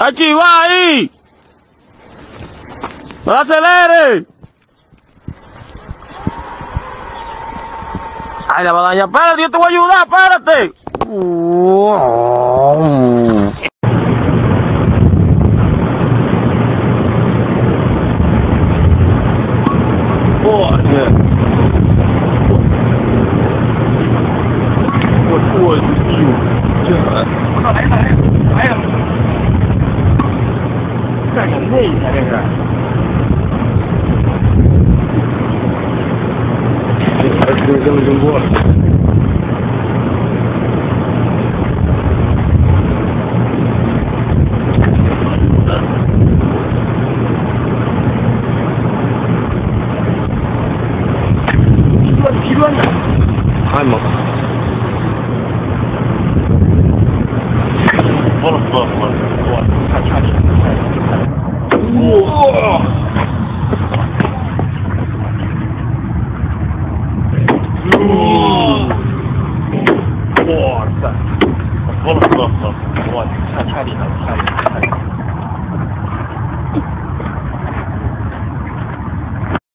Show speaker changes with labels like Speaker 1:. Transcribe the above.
Speaker 1: ¡Ay, chiva ahí! ¡No la acelere! ¡Ay, la va a dañar! ¡Espérate, yo te voy a ayudar! ¡Espérate!我来了！干什么一天这是？这么经过了。皮砖的，太猛了！服了，我差点。哇塞！服了，我差点。